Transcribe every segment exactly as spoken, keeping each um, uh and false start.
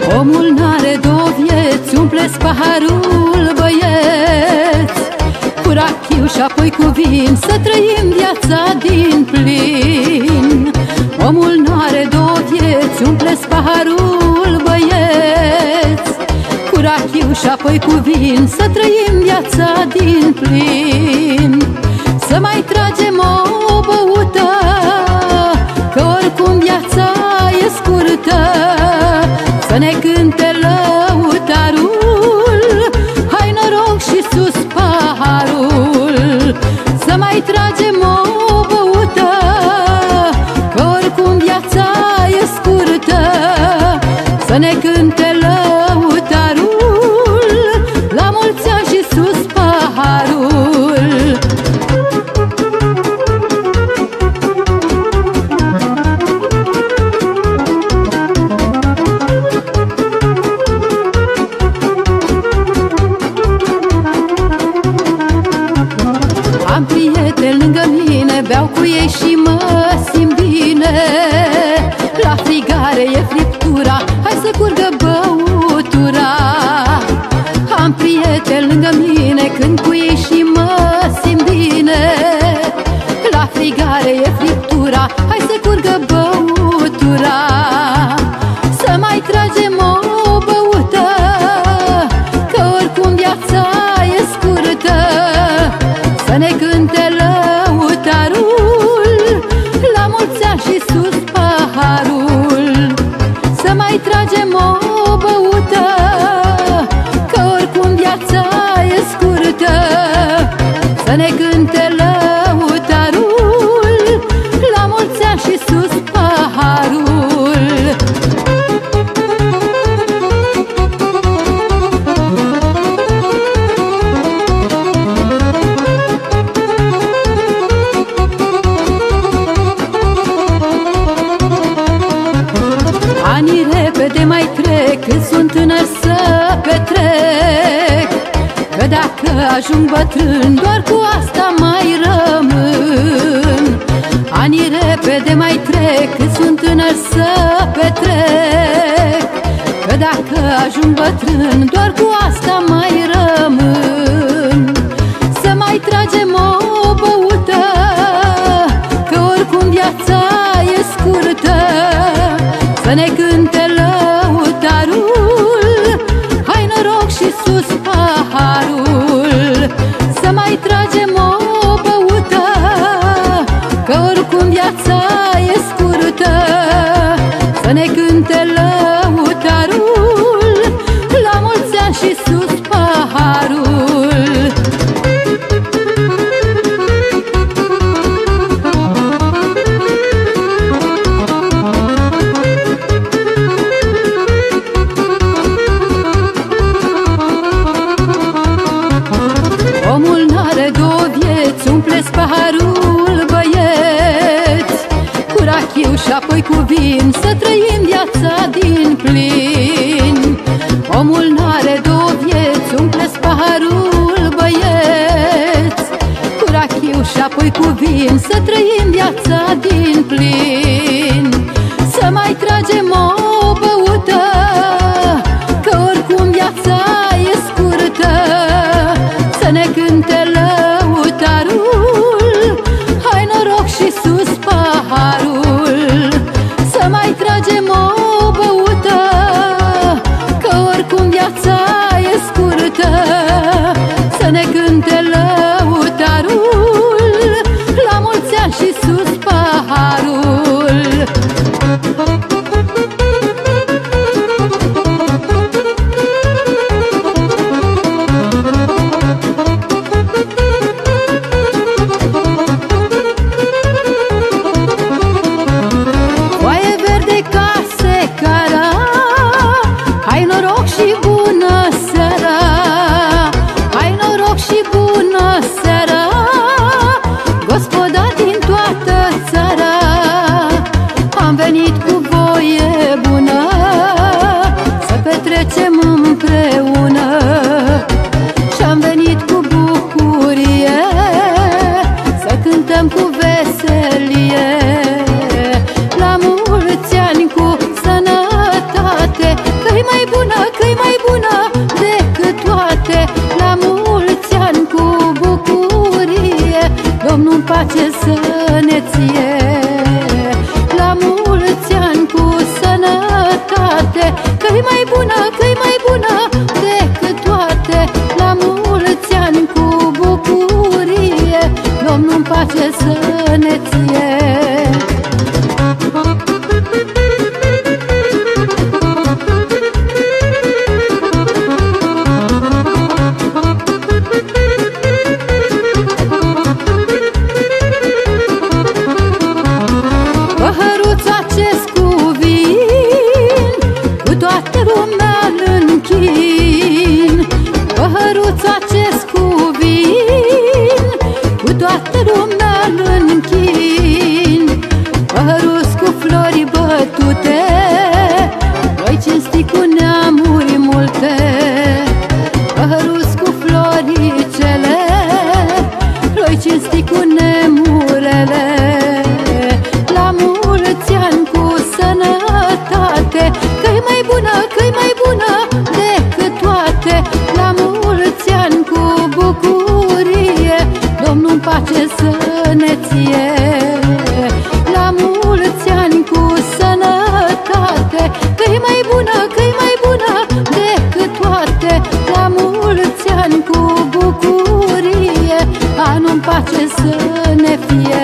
Omul n-are două vieți, umpleți paharul, băieți, cu rachiu și apoi cu vin, să trăim viața din plin. Omul n-are două vieți, umpleți paharul, băieți, cu rachiu și apoi cu vin, să trăim viața din plin. Să mai tragem o băută, că oricum viața e scurtă, să ne cânte lăutarul, hai noroc și sus paharul. Să mai tragem o băută, că oricum viața e scurtă, să ne cânte lăutarul, la mulți ani și sus paharul. Am prieteni lângă mine, beau cu ei și mă simt bine. La frigare e friptura, hai să curgă băutura. Am prieteni lângă mine, cânt cu ei și mă simt bine. La frigare e friptura, hai să curgă băutura. Să mai tragem o băută, că oricum viața e scurtă, să ne cânte lăutarul, la mulți ani și sus paharul. Să mai tragem o băută, că oricum viața e scurtă, să ne cânte lăutarul, la mulți ani și sus paharul. Anii repede mai trec, când sunt tânăr să petrec, că dacă ajung bătrân, doar cu asta mai rămân. Anii repede mai trec, când sunt tânăr să petrec, că dacă ajung bătrân, doar cu asta mai rămân. Să mai tragem o băută, că oricum viața e scurtă, să ne cânte lăutarul, hai noroc și sus paharul. Să mai tragem o băută, că oricum viața e scurtă, să ne cânte lăutarul, la mulți ani și sus paharul. Omul n-are două vieți, umpleți paharul, băieți, cu rachiu și apoi cu vin, să trăim viața din plin. Omul n-are două vieți, umpleți paharul, băieți, cu rachiu și apoi cu vin, să trăim viața din plin. Să mai tragem o băută, că oricum viața e scurtă, să ne cânte lăutarul, hai noroc și sus paharul. Să mai tragem o băută, că oricum viața e scurtă, să ne cânte lăutarul, la mulți ani și sus paharul. mai că-i mai bună, că-i mai bună decât toate. La mulți ani cu bucurie, Domnul-n pace să ne ție. Păhăruțul acest cu vin, cu toată lumea îl închin. Păhăruțul acest cu vin, cu toată lumea îl închin. Păhăruț cu flori bătute, noi cinstim cu neamuri multe. Păhăruț cu floricele, noi cinstim cu nemurele. La mulți ani cu sănătate, că-i mai bună, că-i mai bună decât toate. La mulți ani cu bucurie, Domnul-n pace să ne ție. La mulți ani cu sănătate, că-i mai bună, că-i mai bună decât toate. La mulți ani cu bucurie, anul-n pace să ne fie.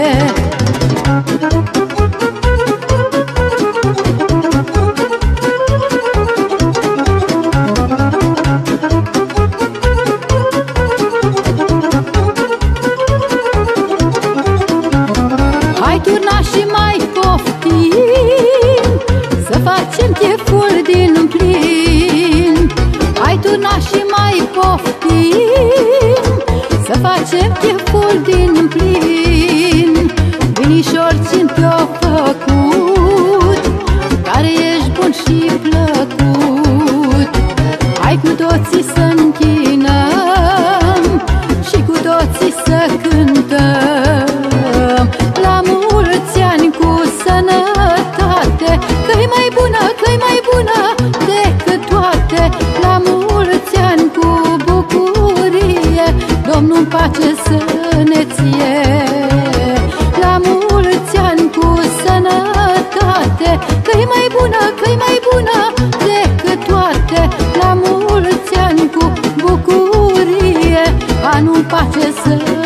Hai turna și mai poftim, să facem cheful din plin. Hai turna și mai poftim, să facem cheful din plin. Vinișor, țin te-o făcut, care ești bun și plăcut. Hai cu toții să închinăm și cu toții să cântăm. La mulți ani cu sănătate, că-i mai bună, că-i mai bună decât toate. La mulți ani cu bucurie, Domnul-n pace să ne ție. La mulți ani cu sănătate, că-i mai bună, că-i mai bună decât toate. La mulți ani cu bucurie, anul pace să